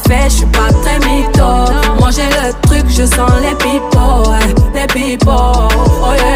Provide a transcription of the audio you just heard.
fait, j'suis pas très mytho. Manger le truc, je sens les pipeaux, oh yeah.